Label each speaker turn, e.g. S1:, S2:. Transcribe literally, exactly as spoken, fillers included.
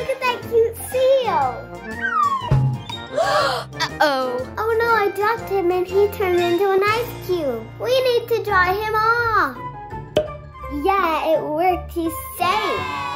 S1: look at that cute seal.
S2: Uh-oh.
S1: Oh no, I dropped him and he turned into an ice cube. We need to dry him off. Yeah, it worked. He's safe.